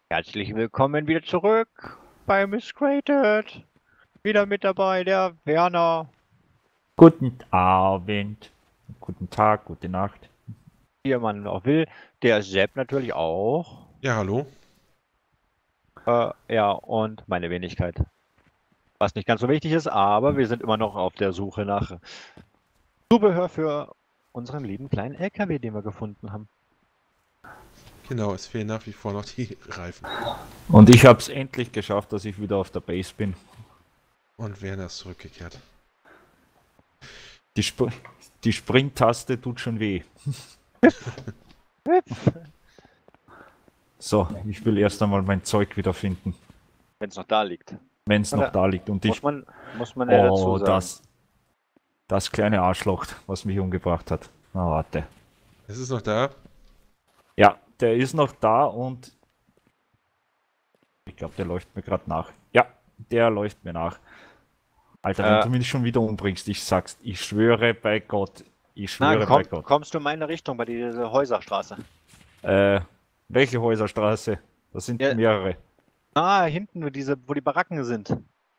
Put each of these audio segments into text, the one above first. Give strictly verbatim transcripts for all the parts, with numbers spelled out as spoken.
Herzlich willkommen wieder zurück bei Misscrated. Wieder mit dabei der Werner. Guten Abend, guten Tag, gute Nacht. Wie man auch will. Der Sepp natürlich auch. Ja, hallo. Äh, ja, und meine Wenigkeit. Was nicht ganz so wichtig ist, aber wir sind immer noch auf der Suche nach Zubehör für unseren lieben kleinen L K W, den wir gefunden haben. Genau, es fehlen nach wie vor noch die Reifen. Und ich habe es endlich geschafft, dass ich wieder auf der Base bin. Und Werner ist zurückgekehrt. Die, Sp die Springtaste tut schon weh. So, ich will erst einmal mein Zeug wiederfinden, Wenn es noch da liegt. wenn es Oder noch da liegt. Und Muss ich, man, muss man ja dazu oh, sagen. das, das kleine Arschloch, was mich umgebracht hat. Na, warte. Es ist noch da. Ja, der ist noch da und ich glaube, der läuft mir gerade nach. Ja, der läuft mir nach. Alter, wenn Äh. du mich schon wieder umbringst, ich sag's, ich schwöre bei Gott, ich Na, schwöre komm, bei Gott. kommst du in meine Richtung, bei dieser Häuserstraße. Äh, welche Häuserstraße? Das sind Ja. mehrere. Ah, hinten, nur diese, wo die Baracken sind.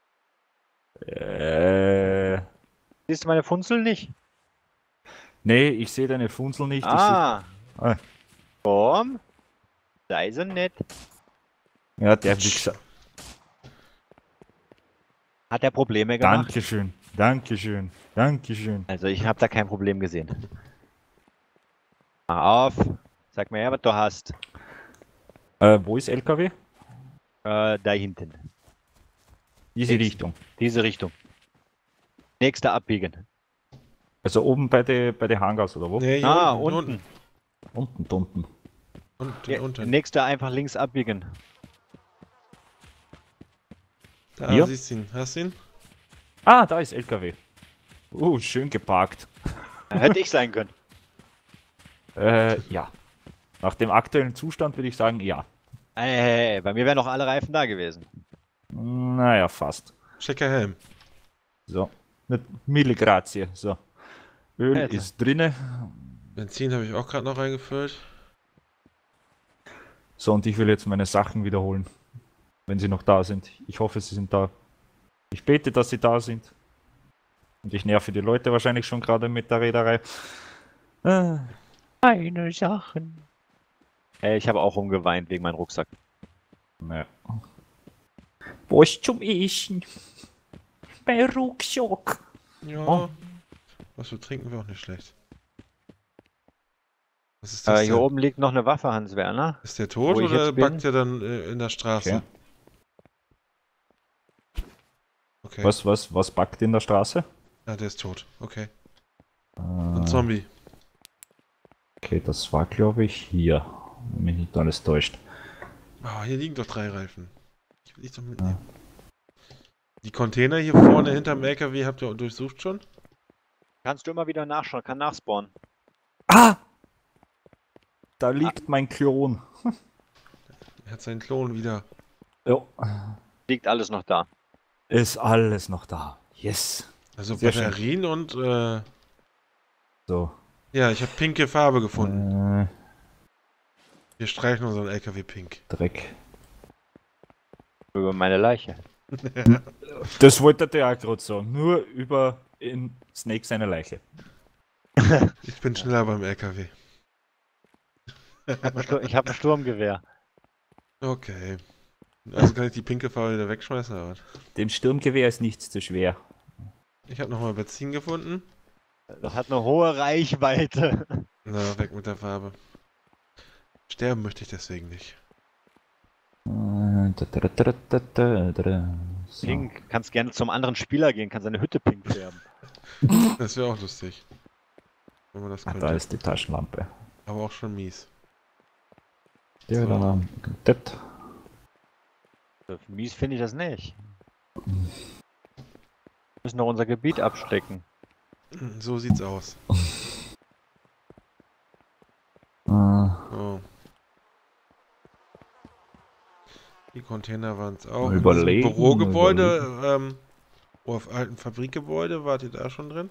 Äh, Siehst du meine Funzel nicht? nee, ich sehe deine Funzel nicht. Ah. Ich seh, ah. Komm. Sei so nett. Ja, der Wichser. Hat er Probleme gemacht? Dankeschön, Dankeschön, Dankeschön. Also ich habe da kein Problem gesehen. Mach auf. Sag mir her, was du hast. Äh, wo ist L K W? Äh, da hinten. Diese Nix. Richtung. Diese Richtung. Nächste abbiegen. Also oben bei den bei den Hangars oder wo? Nee, hier Ah, unten. unten. Unten, unten. Unten, Ja, unten. nächste einfach links abbiegen. Da Hier? siehst du ihn. Hast du ihn? Ah, da ist L K W. Uh, schön geparkt. Hätte ich sein können. Äh, ja. Nach dem aktuellen Zustand würde ich sagen, ja. Hey, hey, hey, bei mir wären noch alle Reifen da gewesen. Naja, fast. Checker Helm. So. Mit Milligrazie. So. Öl Alter. ist drinne. Benzin habe ich auch gerade noch reingefüllt. So, und ich will jetzt meine Sachen wiederholen. Wenn sie noch da sind. Ich hoffe, sie sind da. Ich bete, dass sie da sind. Und ich nerve die Leute wahrscheinlich schon gerade mit der Reederei. Äh, Meine Sachen. Hey, ich habe auch rumgeweint wegen meinem Rucksack. naja. Was zum Essen? Bei Rucksack. Ja. Oh. Was für trinken wir auch nicht schlecht. Was ist das Äh, hier denn? oben liegt noch eine Waffe, Hans Werner. Ist der tot wo ich oder jetzt bin? backt er dann äh, in der Straße? Okay. Okay. Was, was, was backt in der Straße? Ah, der ist tot. Okay. Äh, Ein Zombie. Okay, das war glaube ich hier. Wenn mich nicht alles täuscht. Ah, hier liegen doch drei Reifen. Ich will dich doch mitnehmen. Die Container hier vorne hinterm L K W habt ihr durchsucht schon? Kannst du immer wieder nachschauen, kann nachspawnen. Ah! Da liegt mein Klon. Er hat seinen Klon wieder. Ja. Liegt alles noch da. Ist alles noch da. Yes. Also Sehr schön. Batterien und äh, So. ja, ich habe pinke Farbe gefunden. Äh, Wir streichen unseren L K W pink. Dreck. Über meine Leiche. Das wollte der auch gerade sagen. Nur über in Snake seine Leiche. Ich bin schneller beim L K W. Ich habe ein, Stur ich hab ein Sturmgewehr. Okay. Also kann ich die pinke Farbe wieder wegschmeißen, aber Dem Sturmgewehr ist nichts zu schwer. ich habe nochmal Benzin gefunden. Das hat eine hohe Reichweite. Na, weg mit der Farbe. Sterben möchte ich deswegen nicht. Äh, da, da, da, da, da, da. So. Pink. Kannst gerne zum anderen Spieler gehen, kann seine Hütte pink färben. Das wäre auch lustig. Wenn man das Ah, könnte. da ist die Taschenlampe. Aber auch schon mies. Der So. wieder komplett. Mies finde ich das nicht. Wir müssen noch unser Gebiet abstecken. So sieht's aus. Äh, So. Die Container waren es auch. Mal In überlegen, diesem Bürogebäude, mal ähm, oh, auf alten Fabrikgebäude, wart ihr da schon drin?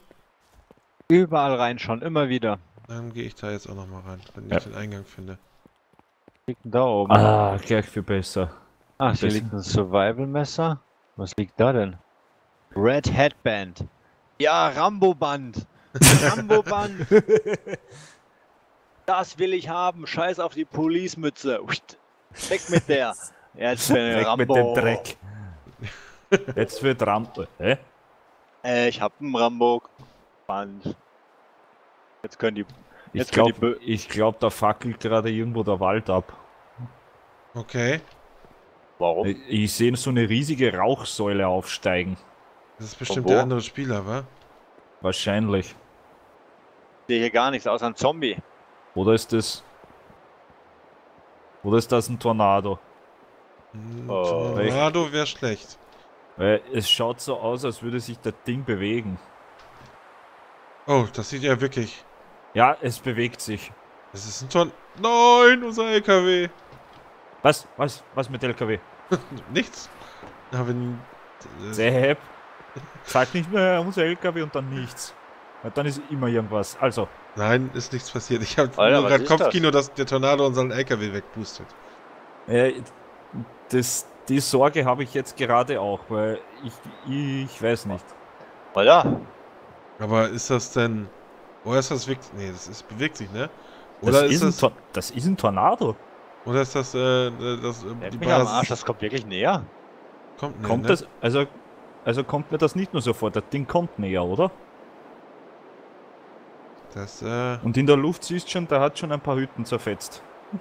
Überall reinschauen, immer wieder. Dann gehe ich da jetzt auch nochmal rein, wenn Ja. ich den Eingang finde. liegt denn da oben? Ah, gleich viel besser. Ach, hier das- liegt ein Survival-Messer. Was liegt da denn? Red Headband. Ja, Rambo-Band. Rambo-Band. Das will ich haben. Scheiß auf die Police-Mütze. Uicht. Weg mit der. Jetzt bin ich Weg Rambo. mit dem Dreck. Jetzt wird Rambo. Hä? Äh, ich hab einen Rambo-Band. Jetzt können die... Ich Jetzt können die glaube, Bö- ich glaub, da fackelt gerade irgendwo der Wald ab. Okay. Warum? Ich, ich sehe so eine riesige Rauchsäule aufsteigen. Das ist bestimmt wo? der andere Spieler, wa? Wahrscheinlich. Ich sehe hier gar nichts außer ein Zombie. Oder ist das... Oder ist das ein Tornado? Hm, Oh. Tornado wäre schlecht. Weil es schaut so aus, als würde sich das Ding bewegen. Oh, das sieht ja wirklich... Ja, es bewegt sich. Das ist ein Ton... Nein, unser L K W. Was? Was? Was mit L K W? Nichts. Aber wenn... äh, Sepp. Sag nicht mehr unser L K W und dann nichts. Ja, dann ist immer irgendwas. Also, Nein, ist nichts passiert. Ich habe Alter, nur was gerade ist Kopfkino, dass der Tornado unseren L K W wegpustet. äh, das, die Sorge habe ich jetzt gerade auch, weil ich, ich weiß nicht. Oder? Aber ist das denn... Oder ist das wirklich... Nee, das ist, bewegt sich, ne? Das Oder ist, ist ein das... Tor das ist ein Tornado. Oder ist das, äh, das... äh, Leck Die mich am Basis... Arsch, das kommt wirklich näher. Kommt, nee, Kommt ne? das, also, also kommt mir das nicht nur so vor, das Ding kommt näher, oder? Das, äh... Und in der Luft siehst du schon, da hat schon ein paar Hütten zerfetzt.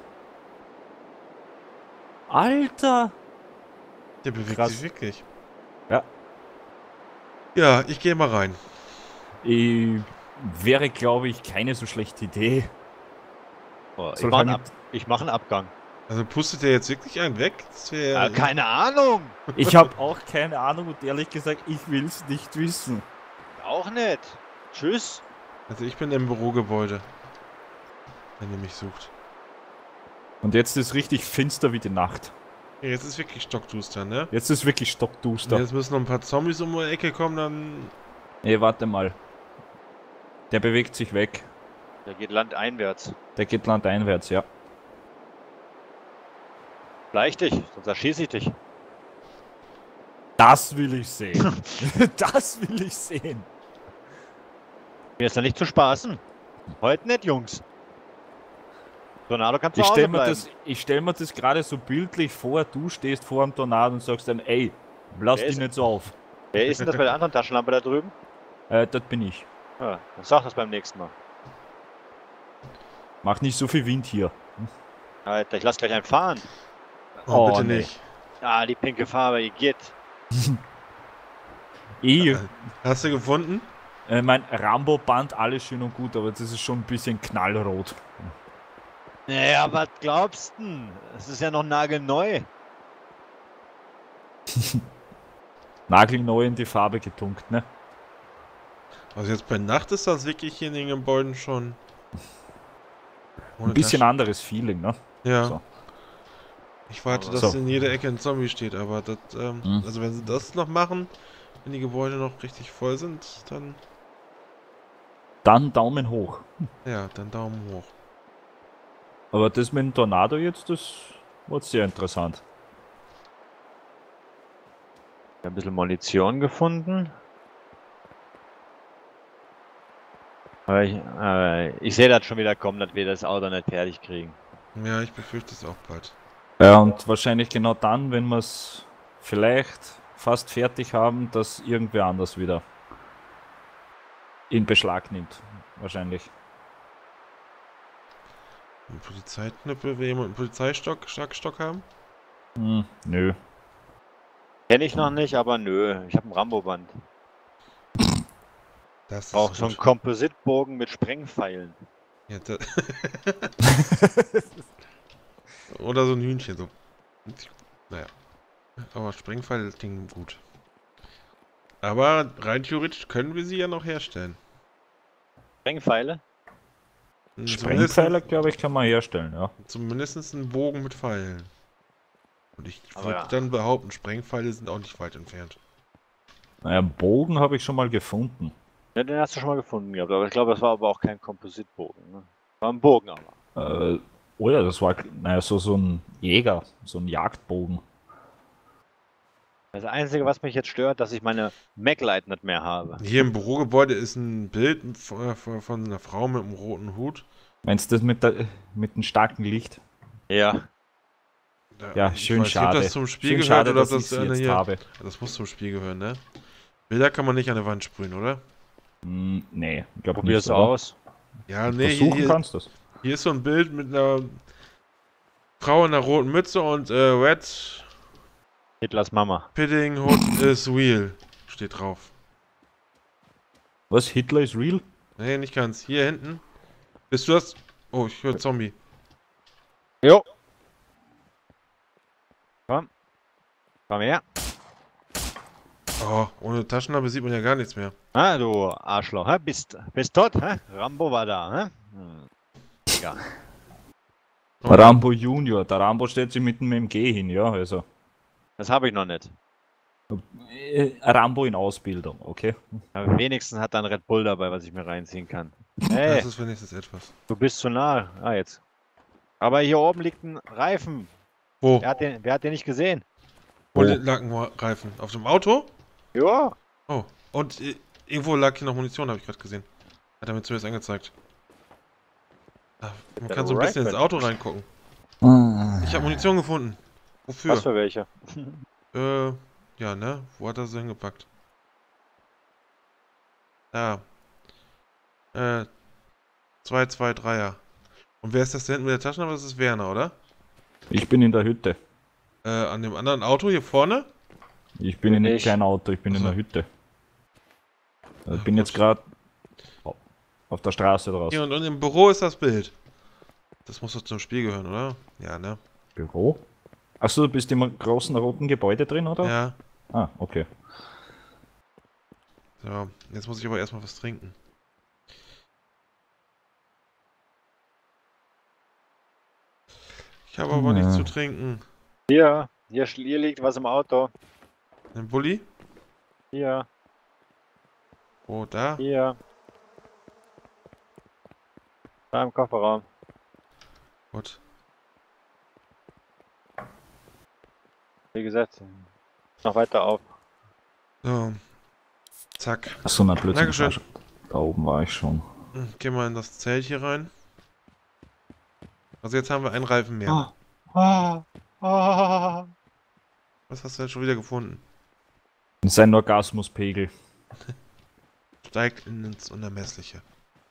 Alter! Der bewegt Krass. sich wirklich. Ja. Ja, ich gehe mal rein. Ich, wäre, glaube ich, keine so schlechte Idee. Oh, ich Soll mache einen, man- Ab ich mach einen Abgang. Also pustet der jetzt wirklich einen weg? Das wär, Äh, keine Ahnung. Ich habe auch keine Ahnung und ehrlich gesagt, ich will es nicht wissen. Auch nicht. Tschüss. Also ich bin im Bürogebäude. Wenn ihr mich sucht. Und jetzt ist richtig finster wie die Nacht. Ja, jetzt ist wirklich stockduster, ne? Jetzt ist wirklich Und stockduster. jetzt müssen noch ein paar Zombies um die Ecke kommen, dann... Nee, warte mal. Der bewegt sich weg. Der geht landeinwärts. Der geht landeinwärts, ja. Bleich dich, sonst erschieße ich dich. Das will ich sehen. Das will ich sehen. Mir ist da nicht zu spaßen. Heute nicht, Jungs. Tornado kann zu Ich Hause stelle mir, bleiben. das- ich stell mir das gerade so bildlich vor, du stehst vor einem Tornado und sagst dann, ey, lass Wer dich ist- nicht so auf. Wer ist denn das bei der anderen Taschenlampe da drüben? Äh, das bin ich. Ja, dann sag das beim nächsten Mal. Mach nicht so viel Wind hier. Alter, ich lass gleich einen fahren. Oh, Oh, bitte nee. nicht. Ah, die pinke Farbe, ihr geht. Eh, Hast du gefunden? äh, mein Rambo-Band, alles schön und gut, aber das ist schon ein bisschen knallrot. Naja, was glaubst du denn? Es ist ja noch nagelneu. Nagelneu in die Farbe getunkt, ne? Also jetzt bei Nacht ist das wirklich hier in den Gebäuden schon... Ein Ohne bisschen Taschen- anderes Feeling, ne? Ja. So. Ich warte, dass So. in jeder Ecke ein Zombie steht, aber das, ähm, Mhm. also wenn sie das noch machen, wenn die Gebäude noch richtig voll sind, dann, Dann Daumen hoch. ja, dann Daumen hoch. Aber das mit dem Tornado jetzt, das war sehr interessant. Wir haben ein bisschen Munition gefunden. Aber ich, äh, ich sehe das schon wieder kommen, dass wir das Auto nicht fertig kriegen. Ja, ich befürchte es auch bald. Ja, und wahrscheinlich genau dann, wenn wir es vielleicht fast fertig haben, dass irgendwer anders wieder in Beschlag nimmt. Wahrscheinlich. Ein Polizeiknüppel, will jemand einen Polizeistock, Stock haben? Hm, nö. Kenne ich noch nicht, aber nö. Ich habe ein Rambo-Band. Das ist Auch so einen gut. Kompositbogen mit Sprengpfeilen. Ja, da Oder so ein Hühnchen, so. Naja. Aber Sprengpfeil klingen gut. Aber rein theoretisch können wir sie ja noch herstellen. Sprengpfeile? Sprengpfeiler, glaube ich, kann man herstellen, ja. Zumindest einen Bogen mit Pfeilen. Und ich Aber würde ja. dann behaupten, Sprengpfeile sind auch nicht weit entfernt. Naja, einen Bogen habe ich schon mal gefunden. Ja, den hast du schon mal gefunden gehabt, aber ich glaube, das war aber auch kein Kompositbogen. Ne? War ein Bogen aber. Äh, Oh ja, das war naja, so, so ein Jäger, so ein Jagdbogen. Das Einzige, was mich jetzt stört, dass ich meine Maglite nicht mehr habe. Hier im Bürogebäude ist ein Bild von, von einer Frau mit einem roten Hut. Meinst du das mit, der, mit dem starken Licht? Ja. Da, Ja, ich schön weiß nicht, ob schade. das zum Spiel Schön gehört schade, oder ob dass ich das sie eine jetzt hier. habe. Das muss zum Spiel gehören, ne? Bilder kann man nicht an der Wand sprühen, oder? Hm, nee, ich glaube Probier's nicht. oder? aus. Ja, nee, hier, Versuchen hier, kannst du das. hier ist so ein Bild mit einer Frau in einer roten Mütze und äh, Red Hitlers Mama. Pitting Hood is real. Steht drauf. Was? Hitler ist real? Nee, nicht ganz. Hier hinten. Bist du das? Oh, ich höre Zombie. Jo. Komm. Komm her. Oh, ohne Taschenlampe sieht man ja gar nichts mehr. Ah, du Arschloch. Hä? Bist, bist tot? Hä? Rambo war da. Hä? Hm. Egal. Oh. Rambo Junior. Der Rambo stellt sich mit dem M G hin, ja, also. Das habe ich noch nicht. Äh, Rambo in Ausbildung, okay. Aber wenigstens hat er ein Red Bull dabei, was ich mir reinziehen kann. Hey, Das ist wenigstens etwas. du bist zu nah. Ah, jetzt. Aber hier oben liegt ein Reifen. Wo? Wer hat den, wer hat den nicht gesehen? Wo lag ein Reifen? Auf dem Auto? Ja. Oh. Und äh, irgendwo lag hier noch Munition, habe ich gerade gesehen. Hat er mir zumindest angezeigt. Da, man kann so ein bisschen ins Auto reingucken. Ich habe Munition gefunden. Wofür? Was für welche? Äh, ja, ne? Wo hat er sie hingepackt? Da. Äh, zwei zwei dreier. Und wer ist das da hinten mit der Taschenlampe? Das ist Werner, oder? Ich bin in der Hütte. Äh, an dem anderen Auto hier vorne? Ich bin in einem Ich. kleinen Auto, ich bin in Also. der Hütte. Ich Ach, bin jetzt gut. gerade auf der Straße draus. Hier und, und im Büro ist das Bild. Das muss doch zum Spiel gehören, oder? Ja, ne? Büro? Achso, du bist im großen roten Gebäude drin, oder? Ja. Ah, okay. So, jetzt muss ich aber erstmal was trinken. Ich habe aber Ja. nichts zu trinken. Hier. Hier, sch- hier liegt was im Auto. Ein Bulli? Hier. Wo, da? Hier. Da im Kofferraum. Gut. Wie gesagt. Noch weiter auf. So. Zack. Achso, na Blödsinn. Dankeschön. Da oben war ich schon. Hm, Gehen wir in das Zelt hier rein. Also jetzt haben wir einen Reifen mehr. Ah. Ah. Was hast du denn schon wieder gefunden? Sein Orgasmuspegel. Steigt ins Unermessliche.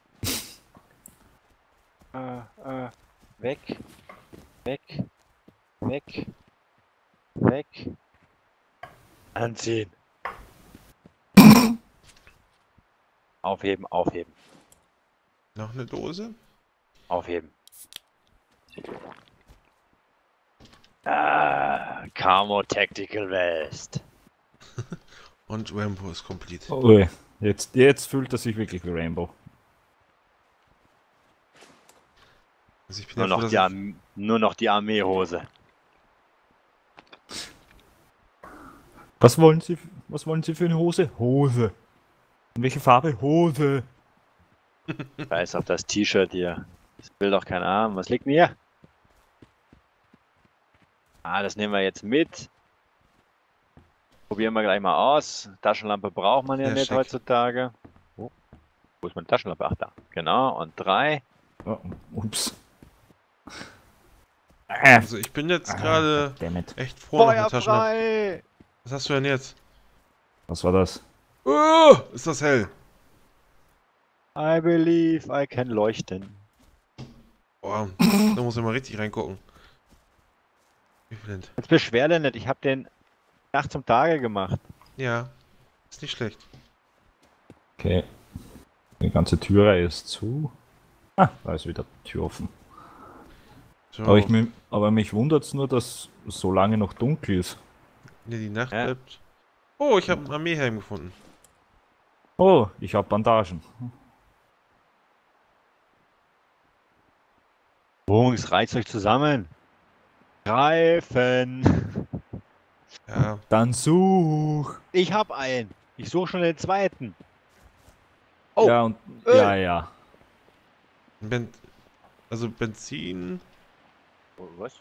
Äh, äh, weg, weg, weg, weg, anziehen. Aufheben, aufheben, Noch eine Dose? aufheben. Ah, Camo Tactical Vest. Und Rambo ist complete. Ui, jetzt, jetzt fühlt er sich wirklich wie Rainbow. Also ich bin Nur ja froh, noch, dass die ich- Arm nur noch die Armeehose. Was wollen Sie, was wollen Sie für eine Hose? Hose. In welche Farbe? Hose. Scheiß auf das T-Shirt hier. Das will doch kein Arm. Was liegt denn hier? Ah, das nehmen wir jetzt mit. Probieren wir gleich mal aus. Taschenlampe braucht man ja Ja, nicht schick. heutzutage. Oh, wo ist meine Taschenlampe? Ach, da. Genau. Und drei. Oh, ups. Äh, Also ich bin jetzt gerade Dammit. echt froh nach Feuer der Taschenlampe. frei! Was hast du denn jetzt? Was war das? Oh, ist das hell? I believe I can leuchten. Boah, da muss ich mal richtig reingucken. Wie blind. Jetzt beschwer dich nicht. Ich habe den Nacht zum Tage gemacht. Ja, ist nicht schlecht. Okay. Die ganze Türreihe ist zu. Ah, da ist wieder die Tür offen. So, Aber, ich, mi- aber mich wundert es nur, dass so lange noch dunkel ist. nee, die Nacht Ja. bleibt. Oh, ich habe einen Armeehelm gefunden. Oh, ich habe Bandagen. Jungs, reizt euch zusammen. Greifen. Ja, Dann such. Ich hab einen. Ich suche schon den zweiten. Oh, Ja, und, Öl. ja, ja. ben also Benzin. Oh, was?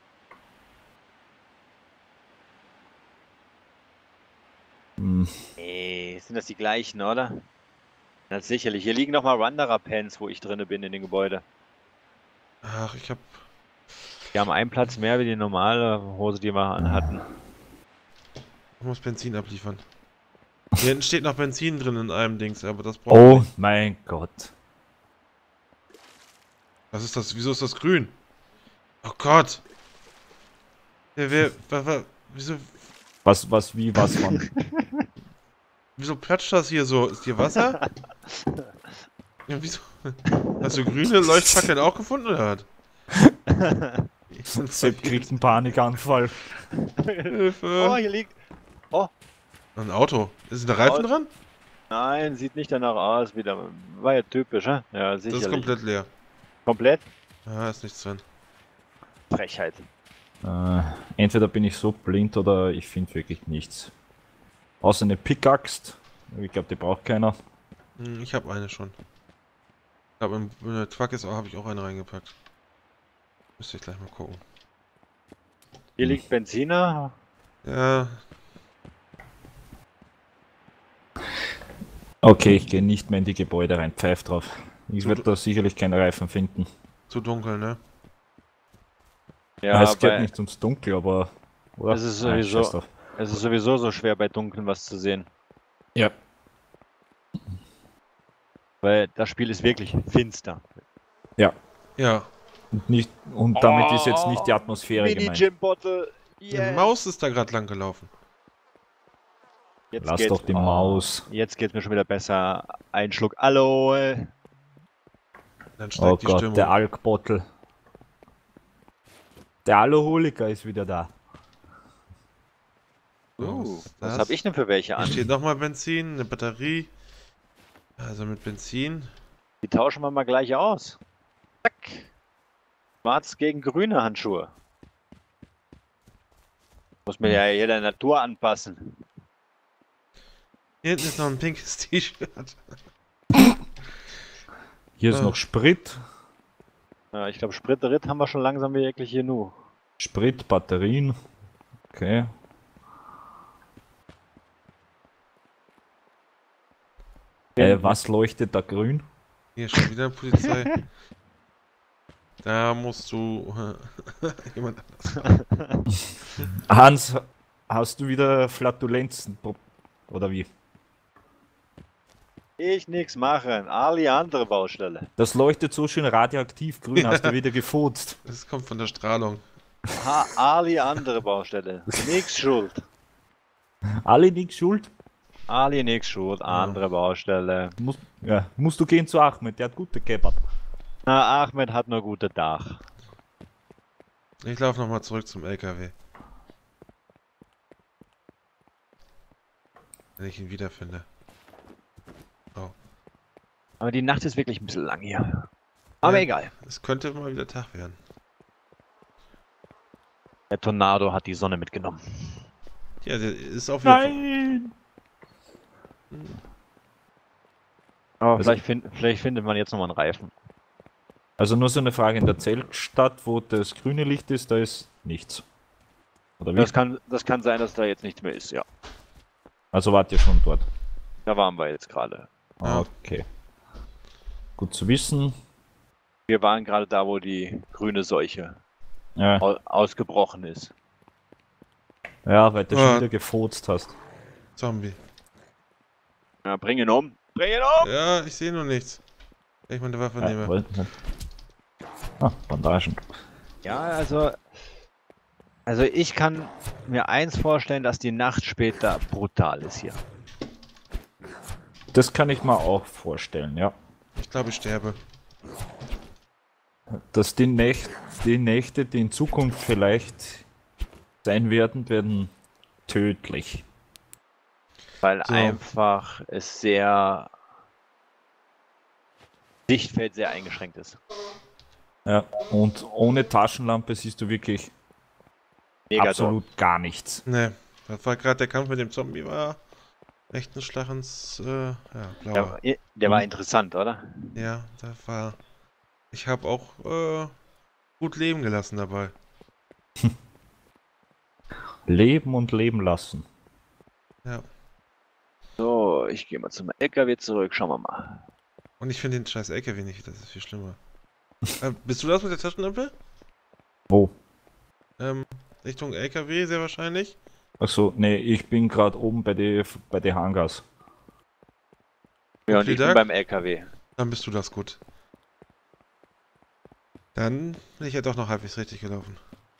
Hm. Nee, sind das die gleichen, oder? Na sicherlich. Hier liegen nochmal Wanderer-Pens, wo ich drinne bin in dem Gebäude. Ach, ich hab... Die haben einen Platz mehr wie die normale Hose, die wir anhatten. Ich muss Benzin abliefern. Hier hinten steht noch Benzin drin in einem Dings, aber das braucht Oh nicht. mein Gott. Was ist das? Wieso ist das grün? Oh Gott! Wer, wer, wer, wer wieso, Was, was, wie, was, wann? wieso platscht das hier so? Ist hier Wasser? Ja, wieso? Hast du grüne Leuchtfackeln auch gefunden, oder was? Ich bin Sepp kriegt einen Panikanfall. Hilfe! Oh, hier liegt... Ein Auto. Ist da Reifen dran? Nein, sieht nicht danach aus. Wieder. War ja typisch, hä? Ja, Das sicherlich. ist komplett leer. Komplett? Ah, ist nichts drin. Frechheit. Äh, entweder bin ich so blind oder ich finde wirklich nichts. Außer eine Pickaxe. Ich glaube, die braucht keiner. Hm, ich habe eine schon. Ich glaube, im in der Truck ist auch, habe ich auch eine reingepackt. Müsste ich gleich mal gucken. Hier liegt Benziner. Ja, Okay, ich gehe nicht mehr in die Gebäude rein. Pfeif drauf. Ich werde da sicherlich keine Reifen finden. zu dunkel, ne? Ja, Ja, es geht bei, nicht ums Dunkel, aber... Oder? Es ist Nein, sowieso- scheiß drauf. es ist sowieso so schwer bei Dunkeln was zu sehen. Ja. Weil das Spiel ist wirklich finster. Ja. Und, nicht, und damit ist jetzt nicht die Atmosphäre gemeint. Mini-Gym-Bottle. Die Maus ist da gerade lang gelaufen. Jetzt Lass geht's- doch die oh, Maus. Jetzt geht's mir schon wieder besser. Ein Schluck Aloe. Dann steigt Oh die Gott, Stimmung. der Alkbottle. Der Alkoholiker ist wieder da. So, Uh, was ist was das? habe ich denn für welche Hier an? steht nochmal Benzin, eine Batterie. Also mit Benzin. Die tauschen wir mal gleich aus. Zack. Schwarz gegen grüne Handschuhe. Muss mir ja hier der Natur anpassen. Hier hinten ist noch ein pinkes T-Shirt. Hier ist Ah. noch Sprit. Ja, ich glaube, Sprit-Ritt haben wir schon langsam wirklich hier nu. Sprit, Batterien. Okay. Äh, was leuchtet da grün? Hier schon wieder eine Polizei. Da musst du jemand anders. Hans, hast du wieder Flatulenzen? Oder wie? Ich nix machen. Ali andere Baustelle. Das leuchtet so schön radioaktiv grün, hast du wieder gefurzt. Das kommt von der Strahlung. Ha, Ali andere Baustelle. Nix schuld. Alle nix schuld? Ali nix schuld. Andere Baustelle. Muss, ja, musst du gehen zu Ahmed, der hat gute Kebab. Na, Ahmed hat nur gute Dach. Ich laufe nochmal zurück zum L K W. Wenn ich ihn wiederfinde. Aber die Nacht ist wirklich ein bisschen lang hier. Aber Ja. egal. Es könnte mal wieder Tag werden. Der Tornado hat die Sonne mitgenommen. Ja, der ist auf jeden Fall. Nein! Aber Also- vielleicht, find, vielleicht findet man jetzt nochmal einen Reifen. Also nur so eine Frage, in der Zeltstadt, wo das grüne Licht ist, da ist nichts. Oder wie? Das kann, das kann sein, dass da jetzt nichts mehr ist, ja. Also wart ihr schon dort. Da waren wir jetzt gerade. Ja. Okay. Gut zu wissen. Wir waren gerade da, wo die grüne Seuche Ja, au ausgebrochen ist. ja weil du Ja. schon wieder gefurzt hast. Zombie. Ja, bring ihn um. Bring ihn um! Ja, ich sehe nur nichts. Wenn ich meine Waffe Ja, nehme. woll- ah, Bandagen. Ja, also. Also ich kann mir eins vorstellen, dass die Nacht später brutal ist hier. Das kann ich mir auch vorstellen, ja. Ich glaube, ich sterbe. Dass die, Nächt, die Nächte, die in Zukunft vielleicht sein werden, werden tödlich. Weil So. einfach es sehr. Sichtfeld sehr eingeschränkt ist. Ja, und ohne Taschenlampe siehst du wirklich Mega absolut gar nichts. Ne, das war gerade der Kampf mit dem Zombie, war echt ein Schlag ins, äh, ja, Der, blaue. war- der war Mhm. interessant, oder? Ja, das war. Ich habe auch, äh, gut leben gelassen dabei. Leben und leben lassen. Ja. So, ich gehe mal zum L K W zurück. Schauen wir mal. Und ich finde den scheiß L K W nicht, das ist viel schlimmer. äh, bist du das mit der Taschenlampe? Wo? Ähm, Richtung L K W sehr wahrscheinlich. Achso, nee, ich bin gerade oben bei den bei die Hangars. Ja, und Okay, ich bin Doug. beim L K W. Dann bist du das gut. Dann bin ich ja doch noch halbwegs richtig gelaufen.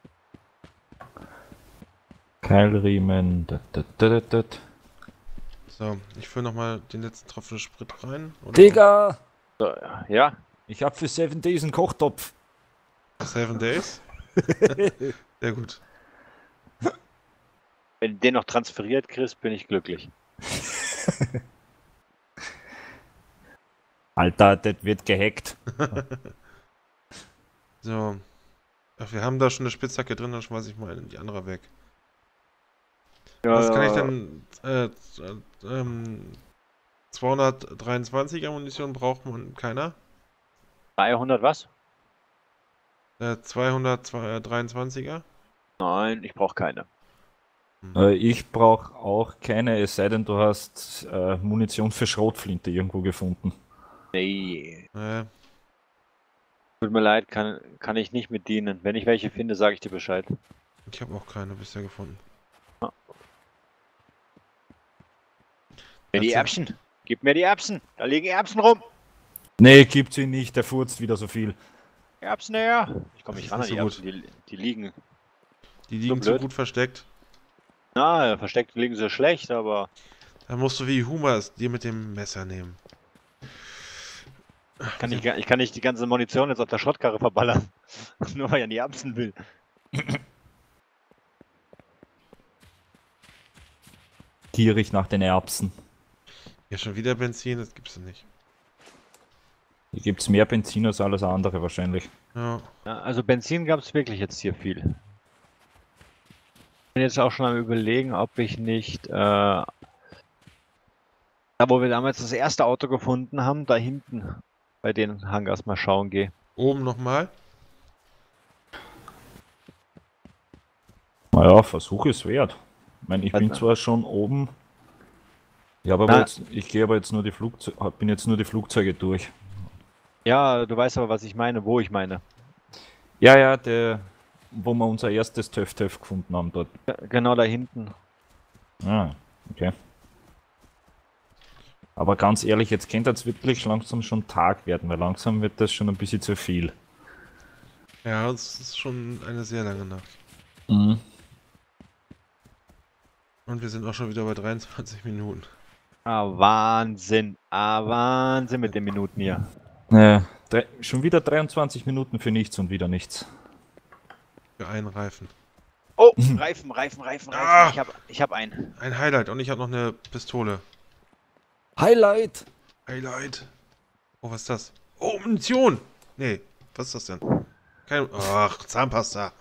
Keilriemen. Dat, dat, dat, dat. So, ich fülle nochmal den letzten Tropfen Sprit rein. Oder Digga! So, ja. Ich hab für Seven Days einen Kochtopf. Seven Days? Sehr gut. Wenn du den noch transferiert kriegst, bin ich glücklich. Alter, das wird gehackt. So. Ach, wir haben da schon eine Spitzhacke drin, dann schmeiße ich mal die andere weg. Ja, Was kann ich denn? Äh, äh, ähm, zweihundertdreiundzwanziger Munition braucht man keiner. dreihundert was? Äh, zweihundertdreiundzwanziger? Nein, ich brauche keine. Äh, ich brauche auch keine, es sei denn, du hast äh, Munition für Schrotflinte irgendwo gefunden. Nee. Äh, Tut mir leid, kann, kann ich nicht mit dienen. Wenn ich welche finde, sage ich dir Bescheid. ich habe auch keine bisher gefunden. Mir die Erzähl. Erbsen. Gib mir die Erbsen. Da liegen Erbsen rum. Nee, gibt's ihn nicht, der furzt wieder so viel. Erbsen her. Ich komme Das nicht ist ran an nicht die so Erbsen. Die, die liegen. Die liegen zu blöd. gut versteckt. Na, versteckt liegen sie schlecht, aber. Da musst du wie Humor es dir mit dem Messer nehmen. Kann ich, gar- ich kann nicht die ganze Munition jetzt auf der Schrottkarre verballern. Nur weil ich an die Erbsen will. Gierig nach den Erbsen. Ja, schon wieder Benzin, das gibt's ja nicht. Hier gibt's mehr Benzin als alles andere wahrscheinlich. Ja. Ja, also Benzin gab es wirklich jetzt hier viel. Ich bin jetzt auch schon am Überlegen, ob ich nicht, äh, da wo wir damals das erste Auto gefunden haben, da hinten bei den Hangars mal schauen gehe. Oben nochmal. Naja, Versuch ist wert. Ich meine, ich bin Warte. zwar schon oben. Ich, hab aber Na. jetzt, ich gehe aber jetzt nur die Flugzeuge, bin jetzt nur die Flugzeuge durch. Ja, du weißt aber, was ich meine, wo ich meine. Ja, ja, der, wo wir unser erstes Töff-Töff gefunden haben dort. Ja, genau da hinten. Ah, okay. Aber ganz ehrlich, jetzt könnte es wirklich langsam schon Tag werden, weil langsam wird das schon ein bisschen zu viel. Ja, es ist schon eine sehr lange Nacht. Mhm. Und wir sind auch schon wieder bei dreiundzwanzig Minuten. Ah, Wahnsinn. Ah, Wahnsinn mit den Minuten hier. Ja, drei, schon wieder dreiundzwanzig Minuten für nichts und wieder nichts. Für einen Reifen. Oh, Reifen, Reifen, Reifen, Reifen. Ah! Ich hab, ich hab einen. Ein Highlight und ich habe noch eine Pistole. Highlight! Highlight. Oh, was ist das? Oh, Munition! Nee, was ist das denn? Kein... Ach, Zahnpasta.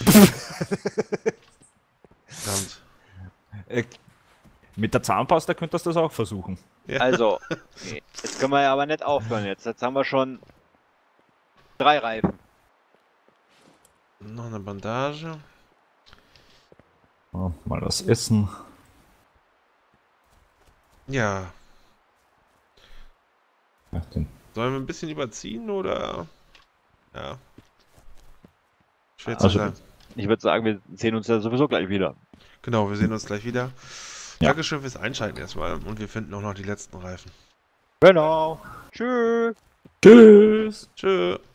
Verdammt. Äh, mit der Zahnpasta könntest du das auch versuchen. Ja. Also, okay, jetzt können wir ja aber nicht aufhören jetzt. Jetzt haben wir schon drei Reifen. Noch eine Bandage. Ja, mal was essen. Ja. Ja, den Sollen wir ein bisschen überziehen oder? Ja. Schwer zu Also- sagen. Ich würde sagen, wir sehen uns ja sowieso gleich wieder. Genau, wir sehen uns gleich wieder. Ja. Dankeschön fürs Einschalten erstmal und wir finden auch noch die letzten Reifen. Genau. Tschüss. Tschüss! Tschö.